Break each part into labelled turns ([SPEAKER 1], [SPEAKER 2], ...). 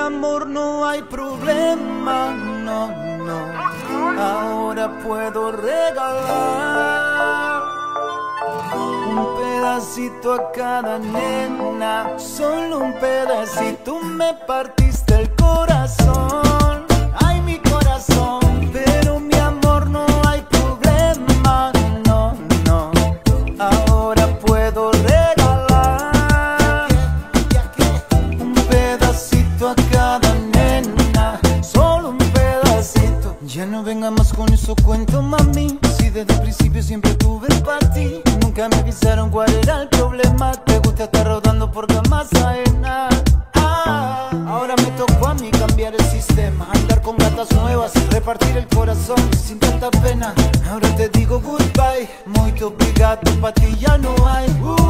[SPEAKER 1] amor no hay problema, no, no. Ahora puedo regalar un pedacito a cada nena, solo un pedacito. Me partiste el corazón, ay mi corazón, pero mi amor no hay problema, no, no. Ahora puedo regalar un pedacito a cada nena, solo un pedacito. Ya no venga más con eso cuento, mami, si desde el principio siempre tuve para ti. Nunca me avisaron cuál era el problema. Te gusta estar rodando por camas ajenas. Ahora me tocó a mí cambiar el sistema, andar con gatas nuevas, repartir el corazón sin tanta pena. Ahora te digo goodbye, muito obrigado, pa' ti ya no hay.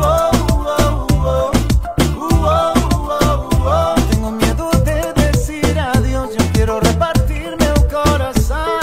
[SPEAKER 1] Tengo miedo de decir adiós, yo quiero repartirme el corazón.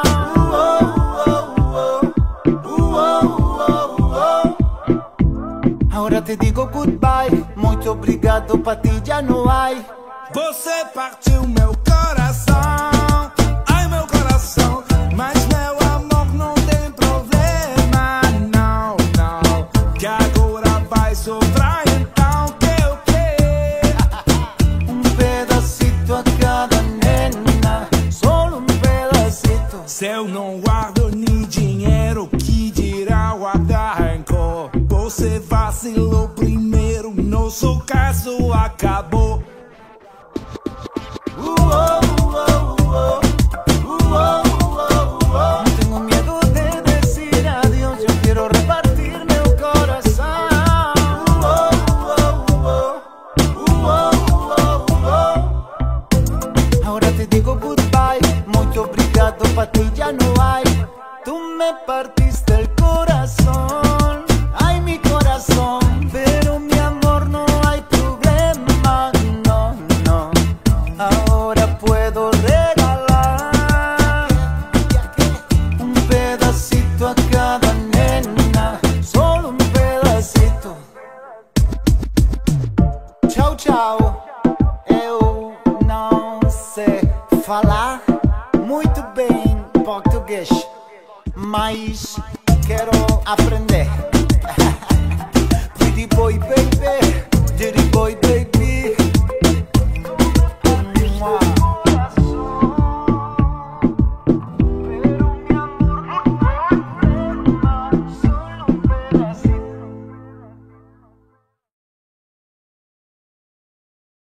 [SPEAKER 1] Ahora te digo goodbye, muito obrigado, pa' ti já não hay.
[SPEAKER 2] Você partiu meu coração, ai meu coração, mas meu amor não tem problema, não, não. Que agora vai sobrar então que
[SPEAKER 1] Um pedacito a cada nena, solo um pedacito.
[SPEAKER 2] Se eu não guardo nem dinheiro, que dirá guardar rancor? Você vacilou primeiro, nosso caso acabou.
[SPEAKER 1] Tengo miedo de decir adiós, yo quiero repartirme el corazón. Ahora te digo goodbye, muito obrigado, pa' ti ya no hay. Tú me partiste el corazón, ay mi corazón, pero mi amor no hay problema, no, no. Ahora puedo regalar un pedacito a cada nena, solo un pedacito. Tchau, tchau. Eu não sei falar muito bem português, mas quero aprender. Pretty boy baby, dirty boy baby.